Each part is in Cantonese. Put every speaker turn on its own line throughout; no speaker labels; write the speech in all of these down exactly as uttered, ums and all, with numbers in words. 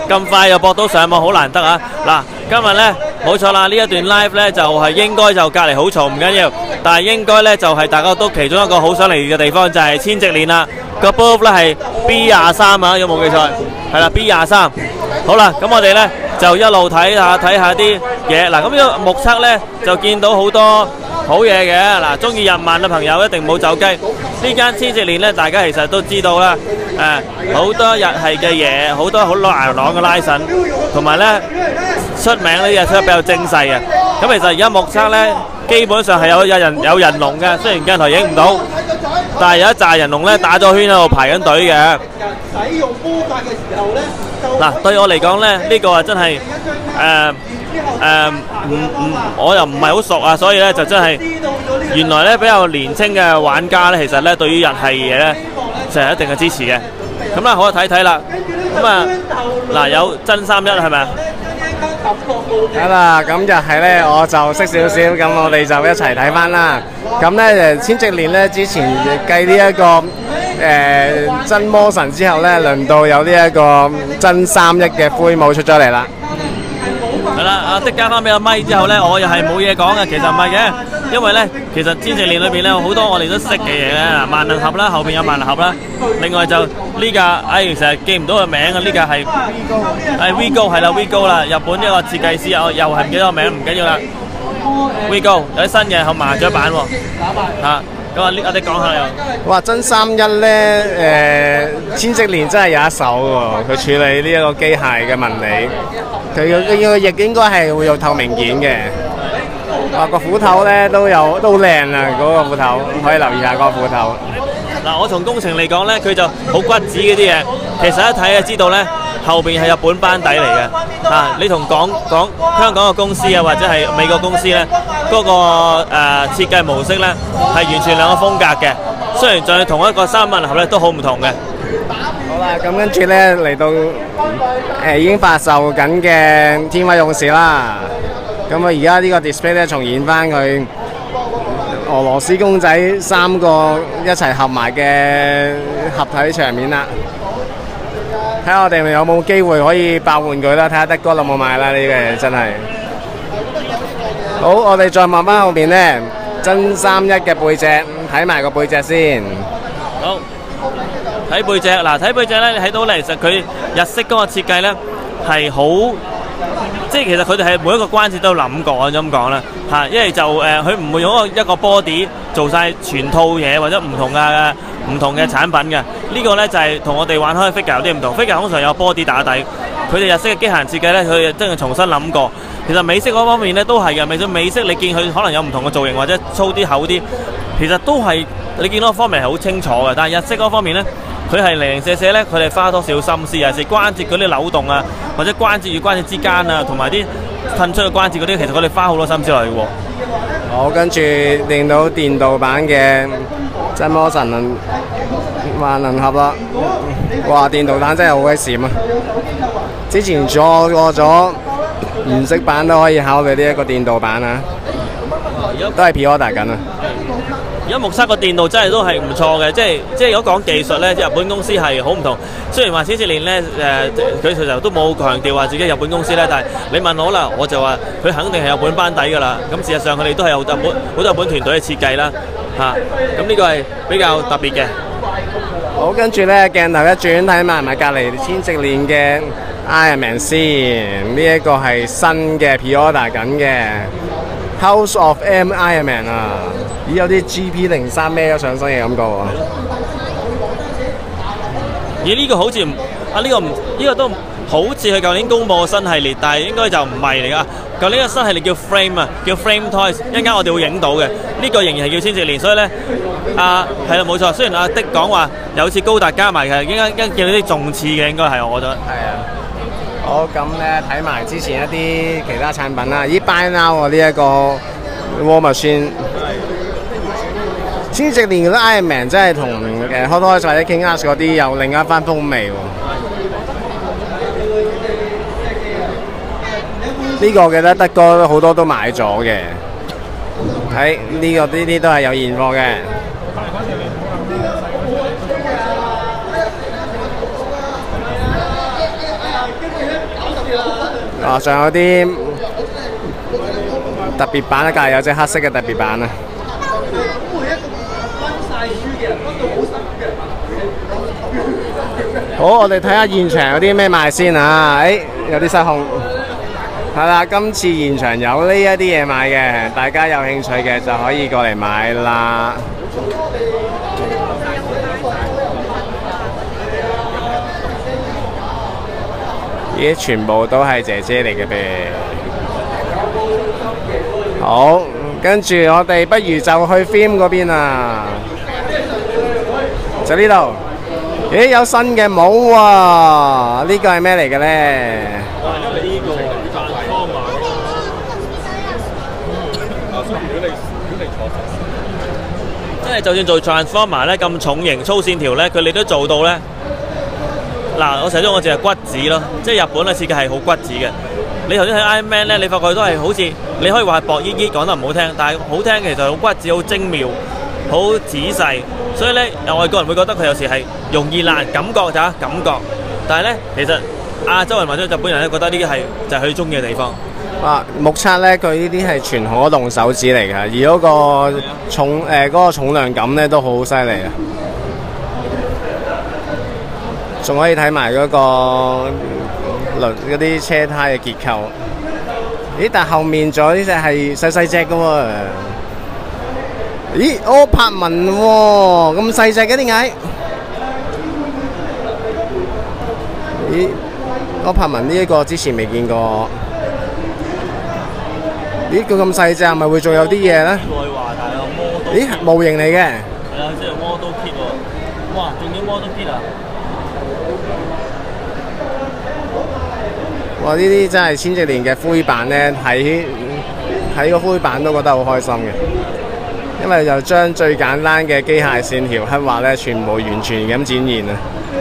咁快就駁到上網，好難得啊！嗱，今日呢，冇錯啦，呢一段 live 呢就係應該就隔離好嘈，唔緊要，但係應該呢就係大家都其中一個好想嚟嘅地方就係千直鏈啦。個 booth 呢係 B 廿三啊，有冇記錯？係啦 ，B 廿三。好啦，咁我哋呢就一路睇下睇下啲嘢。嗱，咁呢個目測呢就見到好多好嘢嘅。嗱，中意日漫嘅朋友一定冇走雞。呢間千直鏈呢，大家其實都知道啦。誒，好多日系嘅嘢，好多好硬朗嘅拉繩，同埋呢出名呢啲嘢出得比較精細嘅。咁其實而家目測呢，基本上係有有人有人龍嘅，雖然鏡頭影唔到，但係有一紮人龍呢打咗圈喺度排緊隊嘅。使用魔法嘅時候呢，嗱，對我嚟講呢，呢個啊真係誒誒唔唔，我又唔係好熟啊，所以呢就真係原來呢比較年輕嘅玩家呢，其實呢對於日系嘢呢就係一定嘅支持嘅。咁啦，好睇睇啦。咁啊嗱，有真三一係咪啊？
好啦，咁就係咧，我就識少少，咁我哋就一齊睇翻啦。咁咧誒，千直鏈咧之前計呢一個誒真魔神之後咧，輪到有呢一個真三一嘅灰帽出咗嚟啦。
係啦，阿的加翻俾阿咪之後咧，我又係冇嘢講嘅，其實唔係嘅，因為咧其實千直鏈裏邊咧好多我哋都識嘅嘢嘅，萬能俠啦，後邊有萬能俠啦，另外就呢架，哎成日記唔到個名啊，呢架係係 Vigo 係啦 Vigo 啦，日本一個設計師，我又係唔記得個名，唔緊要啦 ，Vigo 有啲新嘅後麻雀版喎，嚇。咁啊！我哋講下又，
哇！真三一咧，誒千直鏈真係有一手喎，佢處理呢一個機械嘅紋理，佢嘅個翼應該係會有透明件嘅。哇！個斧頭咧都有都靚啊，嗰個斧頭可以留意下嗰個斧頭。
嗱，我從工程嚟講咧，佢就好骨子嗰啲嘢，其實一睇就知道咧，後邊係日本班底嚟嘅。啊，你同港港香港嘅公司啊，或者係美國公司咧，嗰個誒設計模式咧，係完全兩個風格嘅。雖然在同一個三文盒咧，都好唔同嘅。
好啦，咁跟住咧嚟到誒已經發售緊嘅天威勇士啦。咁啊，而家呢個 display 咧重現翻佢俄羅斯公仔三個一齊合埋嘅合體場面啦。睇下我哋有冇機會可以爆玩具啦，睇下德哥有冇買啦，呢個嘢真係。好，我哋再望翻後邊呢，真三一嘅背脊，睇埋個背脊先。
好，睇背脊，嗱睇背脊咧，你睇到咧，其實佢日式嗰個設計咧係好。即係其實佢哋係每一個關節都諗過咁講啦，嚇，因為就誒佢唔會用一個一個 body 做晒全套嘢或者唔同嘅唔同嘅產品嘅，呢個咧就係同我哋玩開 figure 有啲唔同 ，figure 通常有 body 打底，佢哋日式嘅機械人設計咧，佢哋真係重新諗過。其實美式嗰方面咧都係嘅，美式美式你見佢可能有唔同嘅造型或者粗啲厚啲，其實都係你見到方面係好清楚嘅，但係日式嗰方面咧。佢係零零舍舍咧，佢哋花多少心思啊？是關節嗰啲扭動啊，或者關節與關節之間啊，同埋啲褪出嘅關節嗰啲，其實佢哋花好多心思落去喎。
好，跟住令到電鍍版嘅真魔神萬能俠啦！哇，電鍍彈真係好鬼閃啊！之前做過咗原色版都可以考慮呢一個電鍍版啊，都係 pre-order 緊啊！
而家目測個電鍍真係都係唔錯嘅，即係即係如果講技術咧，日本公司係好唔同。雖然話千直鏈咧誒，佢其實都冇強調話自己日本公司咧，但係你問我啦，我就話佢肯定係日本班底㗎啦。咁事實上佢哋都係有日本好多日本團隊嘅設計啦，嚇。咁呢個係比較特別嘅。
好，跟住咧鏡頭一轉，睇埋埋隔離千直鏈嘅 Iron Man 先，呢一個係新嘅 pre-order 緊嘅 House of M Iron Man 啊！咦，有啲 G P 零三孭咗上身嘅感覺喎。
咦？呢個好似唔啊？呢個唔呢個都好似佢舊年公佈嘅新系列，但係應該就唔係嚟㗎。舊年嘅新系列叫 Frame 啊，叫 Frame Toys。一陣間我哋會影到嘅，呢個仍然係叫千直鏈。所以咧，啊係啦冇錯。雖然阿的講話有次高達加埋嘅，應該應該見到啲重刺嘅，應該係我覺得。係啊。
好，咁咧睇埋之前一啲其他產品啦。咦 ，Buy Now 啊，呢一個 War Machine。千直鏈嗰啲 Iron Man 真係同誒 Hot Toys或者 King Arts 嗰啲有另一番風味喎。呢個我記得德哥好多都買咗嘅。睇呢個呢啲都係有現貨嘅。 啊，仲有啲特別版啊，隔離有隻黑色嘅特別版啊。好，我哋睇下現場有啲咩賣先啊！誒，有啲失控。係啦，今次現場有呢一啲嘢賣嘅，大家有興趣嘅就可以過嚟買啦。咦，全部都係姐姐嚟嘅唄。好，跟住我哋不如就去 film 嗰邊啊，就呢度。咦，有新嘅帽喎！呢個係咩嚟嘅咧？
真係就算做 Transformer 咧咁重型粗線條咧，佢哋都做到咧。嗱，我成日都我淨係骨子咯，即係日本嘅設計係好骨子嘅。你頭先睇 Iron Man 咧，你發覺都係好似你可以話係薄依依講得唔好聽，但係好聽其實好骨子、好精妙、好仔細。所以咧，外國人會覺得佢有時係容易爛，感覺咋感覺。但係咧，其實亞洲人或者日本人咧覺得呢啲係就係佢中意嘅地方。
啊，目測咧，佢呢啲係全可動手指嚟㗎，而嗰個重誒嗰、呃嗰個重量感咧都好犀利啊！仲可以睇埋嗰個輪嗰啲車胎嘅結構。咦？但後面仲有呢隻係細細隻㗎喎。咦？柯柏文喎，咁細隻嘅點解？咦？柯柏文呢一個之前未見過。咦，佢咁細隻，係咪會仲有啲嘢咧？
內華大有 model。
咦，模型嚟嘅。
係啊，即係 model kit 喎。哇，仲要 model kit 啊！
哇！呢啲真係千禧年嘅灰板咧，睇睇個灰板都覺得好開心嘅，因為就將最簡單嘅機械線條刻畫咧，全部完全咁展現啊！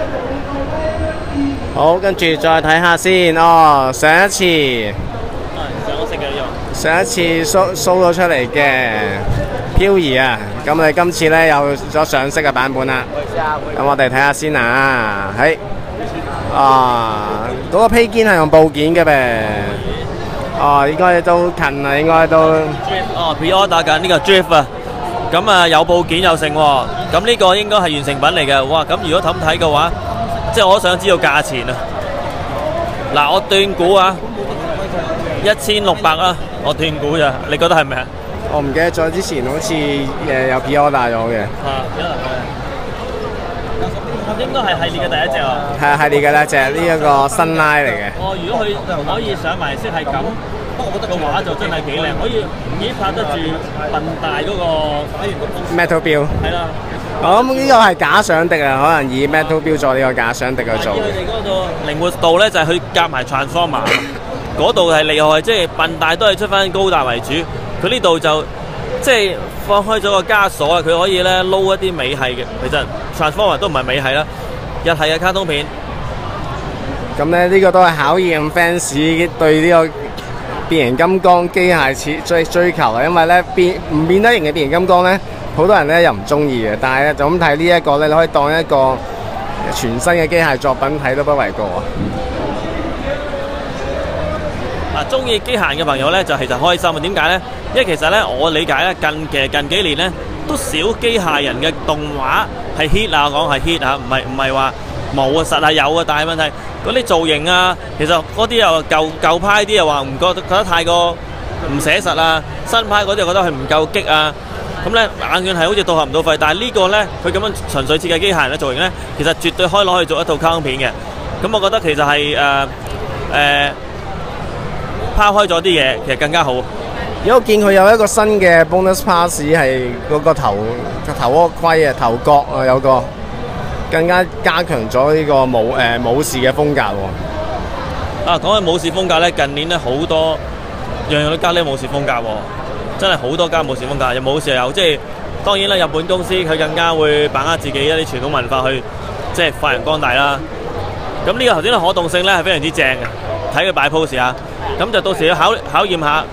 好，跟住再睇下先哦，上一次。上一次 show show 咗出嚟嘅漂移啊，咁我哋今次咧有咗上色嘅版本啦。咁我哋睇下先啊，喺啊嗰個披肩係用部件嘅唄。哦，應該都近啦，應該都。
哦 ，pre-order 緊呢個 drift 啊，咁啊有部件有剩喎，咁呢個應該係完成品嚟嘅。哇，咁如果咁睇嘅話，即係我想知道價錢啊。嗱，我斷估啊，一千六百啦。我斷估咋，你覺得係咪啊？
我唔記得咗，之前好似誒有 pre-order 咗嘅。
啊，應該係系列嘅第一隻啊。
係啊，系列嘅咧，就係呢一個新拉嚟嘅。
哦，如果佢可以上埋色係咁，個畫就真係幾靚，可以已拍得住笨大嗰個
Metal Build。
係啦。
我諗呢個係假想敵啊，可能以 Metal Build 做呢個假想敵去做。
佢哋嗰個靈活度咧，就係佢夾埋 Transformer。嗰度係厲害，即係笨大都係出翻高達為主。佢呢度就即係放開咗個枷鎖啊！佢可以咧撈一啲美系嘅，其實 Transformer 都唔係美系啦，日系嘅卡通片。
咁咧呢個都係考驗 fans 對呢個變形金剛機械設追追求啊！因為咧變唔變得型嘅變形金剛咧，好多人咧又唔中意嘅。但係咧就咁睇呢一個咧，你可以當一個全新嘅機械作品睇都不為過啊！
嗱，中意機械嘅朋友咧就其實開心啊！點解咧？因為其實咧我理解咧近其實近幾年咧都少機械人嘅動畫係 hit 啊，講係 hit 啊，唔係唔係話冇啊，實係有啊，但係問題嗰啲造型啊，其實嗰啲又舊舊派啲又話唔覺得覺得太過唔寫實啊，新派嗰啲又覺得佢唔夠激啊，咁咧眼見係好似到合唔到肺，但係呢個咧佢咁樣純粹設計機械人嘅造型咧，其實絕對可以攞去做一套卡通片嘅。咁我覺得其實係誒誒。拋開咗啲嘢，其實更加好。
如果見佢有一個新嘅 bonus pass 係嗰個頭個頭嗰個盔啊、頭角啊有個更加加強咗呢個武誒武士嘅風格喎。
啊，講起武士風格咧，近年咧好多樣樣都加呢武士風格喎，真係好多加武士風格，有武士又有，即係當然啦，日本公司佢更加會把握自己一啲傳統文化去即係發揚光大啦。咁呢個頭先嘅可動性咧係非常之正嘅，睇佢擺 pose 啊！咁就到時要考考驗下，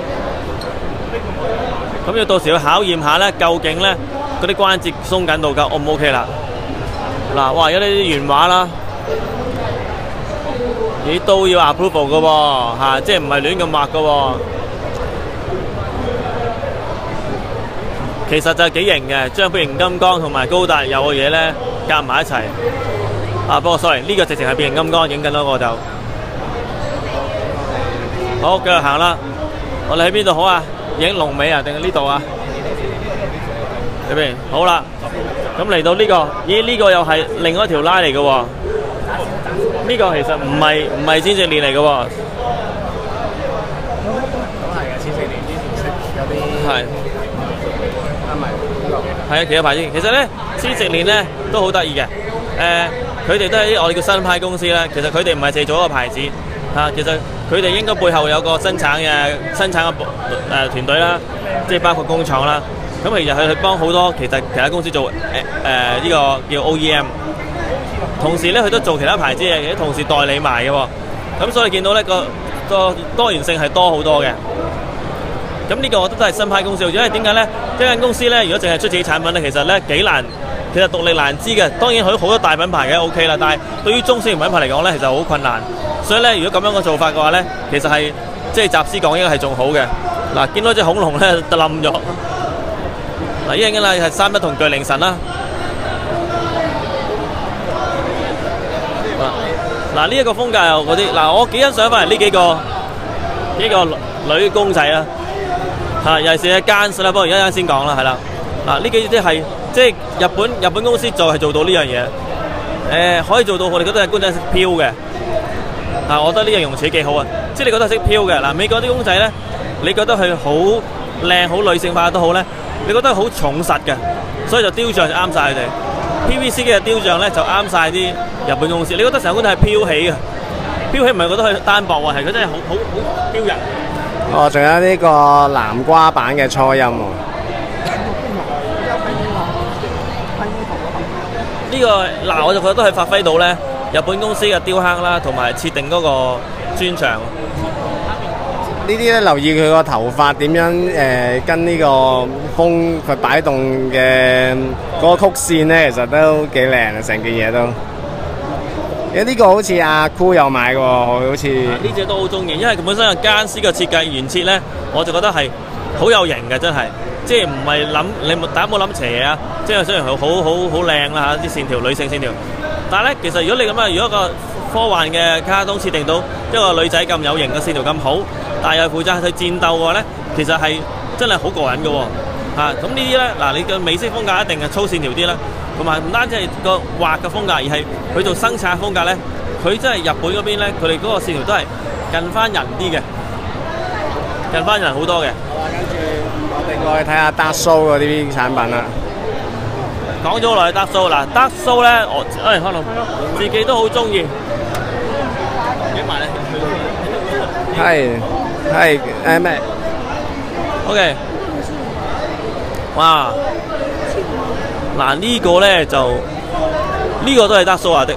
咁要到時要考驗下咧，究竟咧嗰啲關節鬆緊度夠 O 唔 OK 啦？嗱，哇！有啲原畫啦， 咦都要 approval 嘅喎，嚇，即係唔係亂咁畫嘅喎。其實就係幾型嘅，將變形金剛同埋高達有嘅嘢咧夾埋一齊。啊，不過 sorry， 呢個直情係變形金剛影緊嗰個就。好，繼續行啦。我哋喺邊度好啊？影龍尾啊，定係呢度啊？呢邊好啦。咁嚟到呢個，咦？呢個又係另外一條拉嚟嘅喎。呢個其實唔係唔係千直鏈嚟嘅喎。
都係嘅，千直鏈啲顏色有啲
係。
啊，唔係呢個。係
啊，其他牌子其實咧，千直鏈咧都好得意嘅。誒、呃，佢哋都係啲我哋叫新派公司啦。其實佢哋唔係淨做一個牌子嚇，其實佢哋應該背後有個生產嘅生產嘅誒、呃、團隊啦，即係包括工廠啦。咁其實佢哋幫好多其實其他公司做誒誒呢個叫 O E M， 同時咧佢都做其他牌子嘅，同時代理埋嘅喎。咁所以你見到咧個個多元性係多好多嘅。咁呢個我覺得都係新派公司，因為點解咧？一間公司咧，如果淨係出自己產品咧，其實咧幾難，其實獨立難支嘅。當然佢好多大品牌嘅 O K 啦，但係對於中小型品牌嚟講咧，其實好困難。所以咧，如果咁樣嘅做法嘅話咧，其實係即係集思廣益係仲好嘅。嗱，見到隻恐龍咧就冧咗。嗱，依陣間啦係三一同巨靈神啦。嗱，呢一個風格又嗰啲，嗱我幾欣賞翻嚟呢幾個幾個女公仔啦。嚇，尤其是嘅間啦，不過而家啱先講啦，係啦。嗱，呢幾啲係即係日本日本公司做係做到呢樣嘢。誒、呃，可以做到我哋覺得係公仔識飄嘅。啊，我覺得呢樣用詞幾好啊！即係你覺得識飄嘅。嗱，美國啲公仔咧，你覺得佢好靚、好女性化都好咧，你覺得好重實嘅，所以就雕像就啱晒佢哋。P V C 嘅雕像咧就啱晒啲日本公司。你覺得成個公仔係飄起嘅，飄起唔係覺得佢單薄喎，係佢真係好好好飄人。
哦，仲有呢個南瓜版嘅初音喎。
呢、這個嗱，我就覺得都係發揮到咧日本公司嘅雕刻啦，同埋設定嗰個專長。
呢啲咧留意佢個頭髮點樣誒、呃，跟呢個風佢擺動嘅嗰個曲線咧，其實都幾靚啊！成件嘢都。有呢個好似阿酷有買嘅喎，好似
呢隻都好中意，因為佢本身嘅間絲嘅設計原設咧，我就覺得係好有型嘅，真係，即係唔係諗你大家冇諗邪啊，即係雖然佢好好好靚啦嚇，啲線條女性線條，但係咧其實如果你咁啊，如果個科幻嘅卡通設定到一個女仔咁有型嘅線條咁好，但係又負責去戰鬥嘅話咧，其實係真係好過癮嘅喎嚇。咁呢啲咧嗱，你嘅美式風格一定係粗線條啲啦。同埋唔單止係個畫嘅風格，而係佢做生產風格咧，佢真係日本嗰邊咧，佢哋嗰個線條都係近翻人啲嘅，近翻人好多嘅。
好啦，跟住我哋過去睇下 Dark Soul 嗰啲產品啦。
講咗落去 Dark Soul 嗱 ，Dark Soul 咧，我誒可能自己都好中意。影埋咧。
係係誒咩
？OK。哇！嗱呢個咧就呢個都係Dark Soul啊的，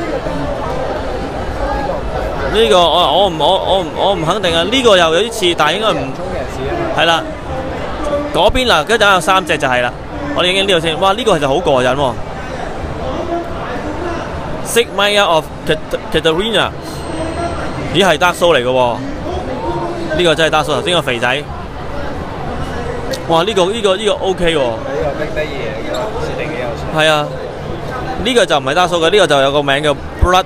呢個我我唔我我唔我唔肯定啊，呢個又有啲似，但係應該唔係啦。嗰邊嗱，跟住有三隻就係啦。我哋影影呢度先，哇！呢個其實好過癮喎。Sigmaya of Katarina， 咦係Dark Soul嚟嘅喎，呢個真係Dark Soul。頭先個肥仔，哇！呢個呢個呢個 OK 喎。呢
個逼得意嘅。
係啊，呢、這個就唔係Dark Soul嘅，呢個就有個名叫 Blood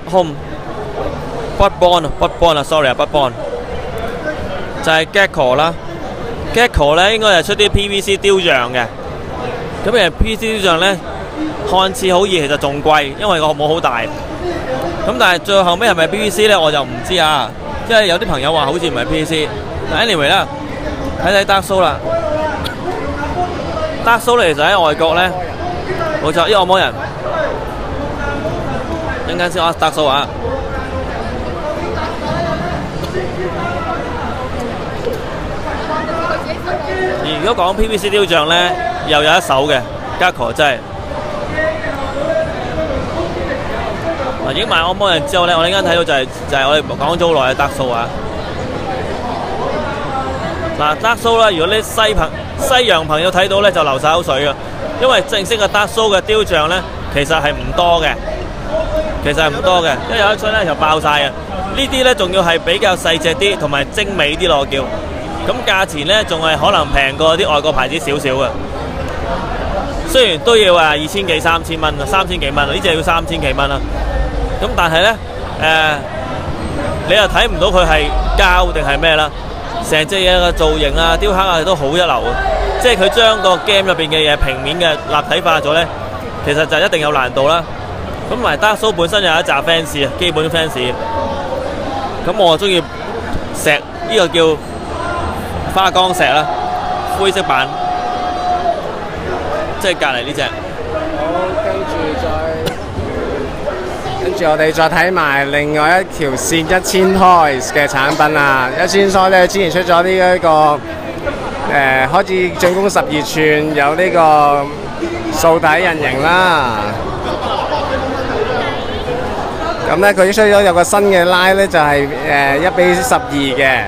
Home，Bloodborne 啊 ，Bloodborne 啊 ，sorry 啊 ，Bloodborne 就係 Gecko 啦 ，Gecko 咧應該係出啲 P V C 雕像嘅，咁其實 P V C 雕像咧看似好易，其實仲貴，因為個模好大。咁但係最後尾係咪 P V C 咧，我就唔知啊，因為有啲朋友話好似唔係 P V C。但 anyway 啦，睇睇Dark Soul啦 ，Dark Soul 咧其實喺外國咧。冇錯，呢個按摩人。陣間先我Dark Soul啊！而如果講 P V C 雕像咧，又有一手嘅Gecko真係。嗱，影埋按摩人之後咧，我哋陣間睇到就係、是、就係、是、我哋講咗好耐嘅Dark Soul啊！嗱，Dark Soul啦，如果你西朋西洋朋友睇到咧，就流晒口水啊！因為正式嘅Dark Soul嘅雕像咧，其實係唔多嘅，其實係唔多嘅，一有一出咧就爆晒嘅。 呢啲呢仲要係比較細隻啲，同埋精美啲咯，我叫。咁價錢呢仲係可能平過啲外國牌子少少嘅。雖然都要話二千幾三千蚊啊，三千幾蚊啊，呢隻要三千幾蚊啦。咁但係呢，誒、呃，你又睇唔到佢係膠定係咩啦？成隻嘢嘅造型啊、雕刻啊都好一流啊！即係佢將個 game 入邊嘅嘢平面嘅立體化咗呢，其實就一定有難度啦。咁埋 Dark Souls 本身有一紮 fans 啊，基本 fans。咁我中意石呢、呢個叫花崗石啦，灰色版，即係隔離呢隻。
好，跟住再跟住我哋再睇埋另外一條線一千 Toys 嘅產品啊！一千 Toys 咧之前出咗呢一個誒、呃、開始進攻十二寸，有呢個素體人形啦。咁咧佢出咗有個新嘅 line 咧，就係誒一比十二嘅。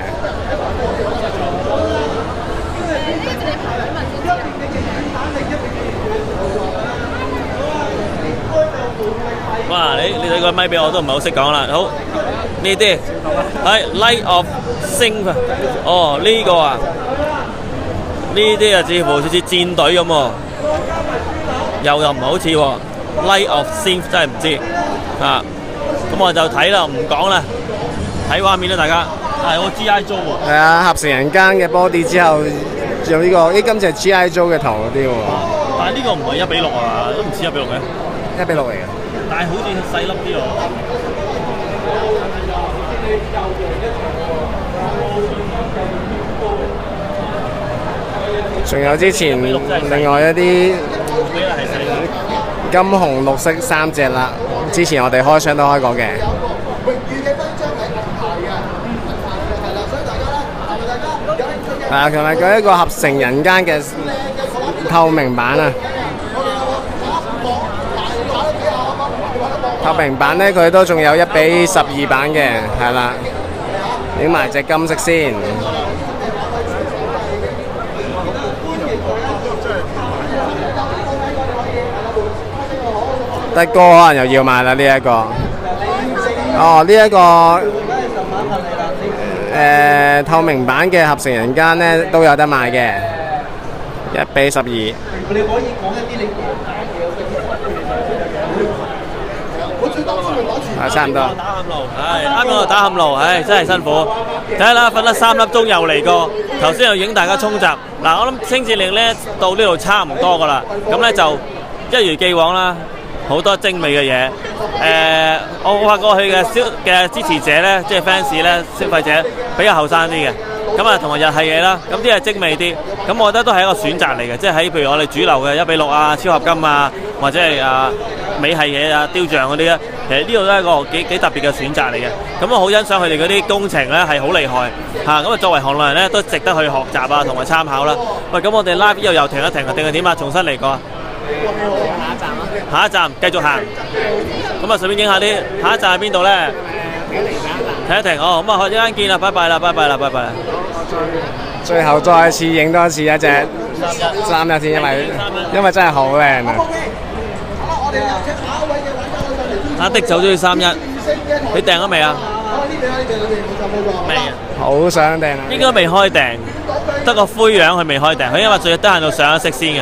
哇！你你睇個咪俾我都唔係好識講啦。好，呢啲係 Light of Synth。哦，呢、呢個啊，呢啲啊似乎好似戰隊咁喎，又又唔係好似喎。Light of Synth 真係唔知啊。咁我就睇啦，唔講啦，睇畫面啦，大家。係我 G I Joe 喎。係
啊，合成人間嘅 body 之後，有呢、呢個，咦，今次係 G I Joe 嘅頭嗰啲喎。
但係呢個唔係一比六啊，都唔似一比六嘅。
一比六嚟嘅。
但係好似細粒啲喎。
仲有之前另外一啲金紅綠色三隻啦，之前我哋開箱都開過嘅。係啊，同埋佢一個合成人間嘅透明版啊！透明版呢，佢都仲有一比十二版嘅，係啦。影埋隻金色先。德哥可能又要買啦呢一個。哦，呢、這、一個誒、呃、透明版嘅合成人間呢都有得賣嘅，一比十二。你可以講一啲你啊，差唔多。
打喊路，係啱啱打喊路，唉，真係辛苦。睇下啦，瞓咗三粒鐘又嚟過，頭先又影大家衝閘。嗱，我諗星戰力咧到呢度差唔多噶啦，咁咧就一如既往啦，好多精美嘅嘢。誒，我發覺佢嘅消嘅支持者咧，即係 fans 咧，消費者比較後生啲嘅。咁啊，同埋日系嘢啦，咁啲係精美啲。咁我覺得都係一個選擇嚟嘅，即係喺譬如我哋主流嘅一比六啊、超合金啊，或者係啊美系嘢啊、雕像嗰啲咧，其實呢度都係一個幾幾特別嘅選擇嚟嘅。咁我好欣賞佢哋嗰啲工程咧係好厲害嚇。咁啊，作為行內人咧都值得去學習啊，同埋參考啦。喂，咁我哋 live 呢度又停一停啊，定係點啊？重新嚟過。
下一站啊！
下一站繼續行。咁啊，順便影下啲下一站喺邊度咧？停一停哦，咁啊，一陣見啦，拜拜啦，拜拜啦，拜拜啦。
最後再次影多一次一隻三一先，因為因為真係好靚啊！阿迪走咗去三一，你訂咗未啊？未啊！好想訂啊！
應該未開訂，得個灰樣佢未開訂，佢因為最得閒度上一色先嘅。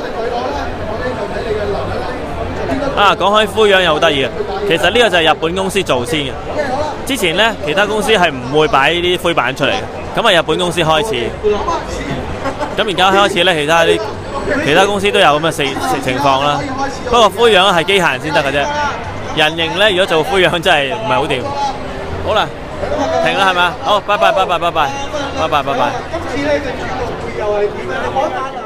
啊，講開灰樣又好得意啊！其實呢個就係日本公司做先嘅。之前呢，其他公司係唔會擺呢啲灰板出嚟嘅，咁啊日本公司開始。咁而家開始呢，其他啲其他公司都有咁嘅情情況啦。不過灰樣係機械人先得嘅啫，人形呢，如果做灰樣真係唔係好掂。好啦，停啦係咪？好，拜拜拜拜拜拜拜拜拜拜。